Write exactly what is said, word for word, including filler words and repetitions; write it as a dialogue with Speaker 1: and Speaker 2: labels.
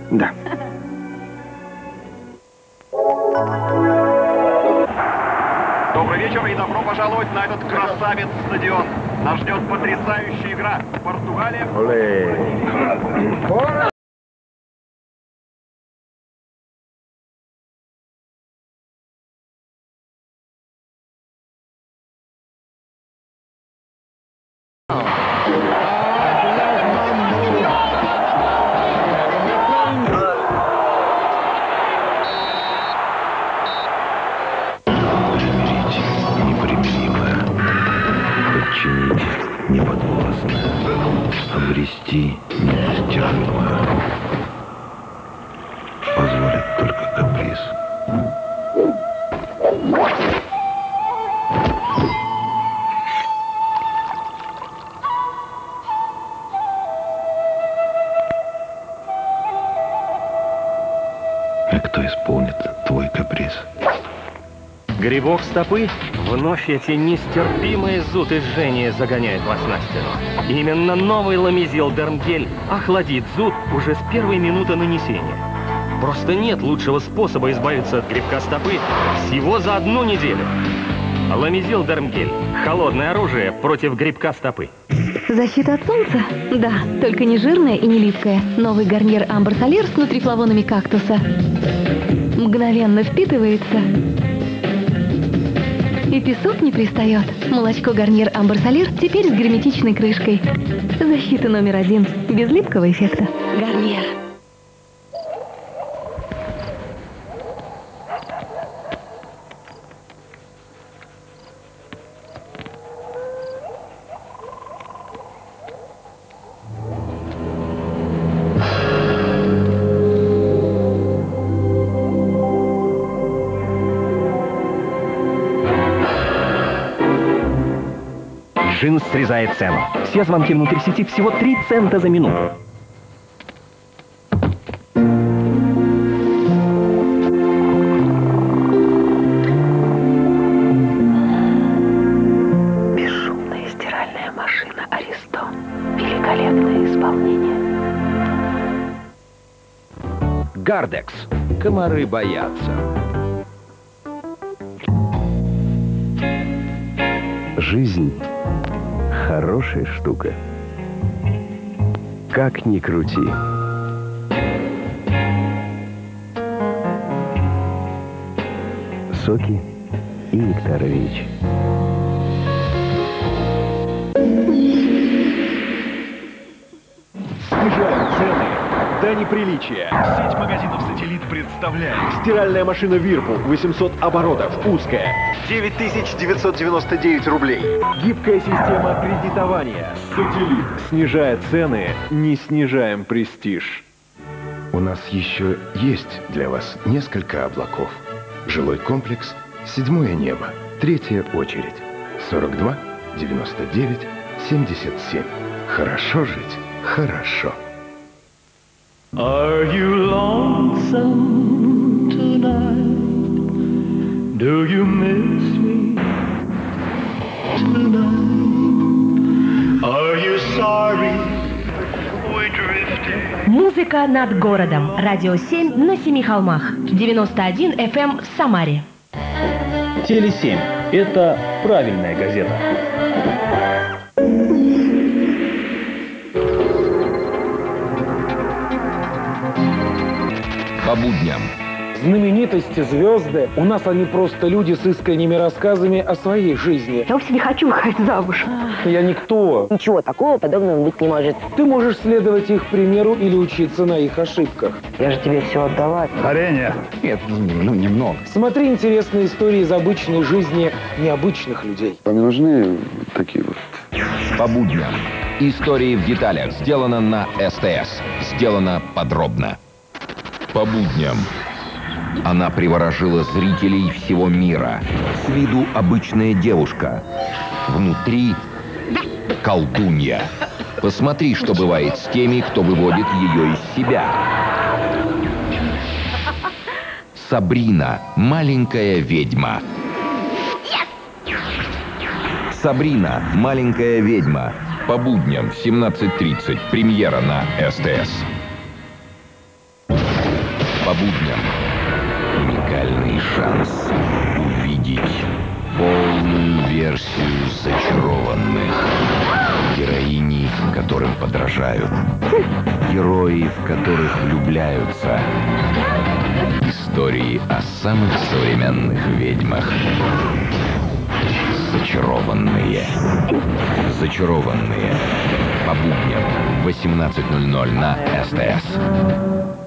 Speaker 1: Да.
Speaker 2: Добрый вечер и добро пожаловать на этот красавец стадион. Нас ждет потрясающая игра. Португалия.
Speaker 1: Оле.
Speaker 3: Обрести нестерпимое позволит только каприз. А кто исполнит твой каприз?
Speaker 4: Грибок стопы? Вновь эти нестерпимые зуд и жжение загоняют вас на стену. Именно новый ламизил Дермгель охладит зуд уже с первой минуты нанесения. Просто нет лучшего способа избавиться от грибка стопы всего за одну неделю. Ламизил Дермгель. Холодное оружие против грибка стопы.
Speaker 5: Защита от солнца? Да, только не жирная и не липкая. Новый гарнир Амбр Солир с нутрифлавонами кактуса. Мгновенно впитывается. И песок не пристает. Молочко гарнир Амбр Солир теперь с герметичной крышкой. Защита номер один. Без липкого эффекта. Гарнир.
Speaker 4: Джинс срезает цену. Все звонки внутри сети всего три цента за минуту.
Speaker 5: Бесшумная стиральная машина Аристо. Великолепное исполнение.
Speaker 4: Гардекс. Комары боятся.
Speaker 1: Жизнь — хорошая штука. Как ни крути. Соки и Нектарович.
Speaker 6: Снижаем цены до неприличия. Сеть магазинов «Сателлит» представляет. Стиральная машина «Вирпул» восемьсот оборотов, узкая. девять тысяч девятьсот девяносто девять рублей. Гибкая система кредитования. «Сателлит». Снижая цены, не снижаем престиж.
Speaker 3: У нас еще есть для вас несколько облаков. Жилой комплекс, седьмое небо, третья очередь. сорок два девяносто девять семьдесят семь. Хорошо жить, хорошо.
Speaker 7: Are you lonesome tonight? Do you miss me tonight? Are you sorry we drifted?
Speaker 8: Музыка над городом. Радио семь на Семи холмах. девяносто один эф эм в Самаре.
Speaker 4: Теле семь. Это правильная газета.
Speaker 9: По будням.
Speaker 10: Знаменитости, звезды. У нас они просто люди с искренними рассказами о своей жизни.
Speaker 5: Я вовсе не хочу выходить замуж.
Speaker 10: Я никто.
Speaker 11: Ничего такого подобного быть не может.
Speaker 10: Ты можешь следовать их примеру или учиться на их ошибках.
Speaker 11: Я же тебе все отдала.
Speaker 1: Варенье? Нет, ну немного.
Speaker 10: Смотри интересные истории из обычной жизни необычных людей.
Speaker 1: Вам нужны такие вот?
Speaker 9: По будням. Истории в деталях. Сделано на эс тэ эс. Сделано подробно. По будням. Она приворожила зрителей всего мира. С виду обычная девушка. Внутри колдунья. Посмотри, что бывает с теми, кто выводит ее из себя. Сабрина. Маленькая ведьма. Сабрина. Маленькая ведьма. По будням в семнадцать тридцать. Премьера на эс тэ эс. По будням уникальный шанс увидеть полную версию «Зачарованных». Героини, которым подражают. Герои, в которых влюбляются. Истории о самых современных ведьмах. Зачарованные. Зачарованные. По будням в восемнадцать ноль ноль на СТС.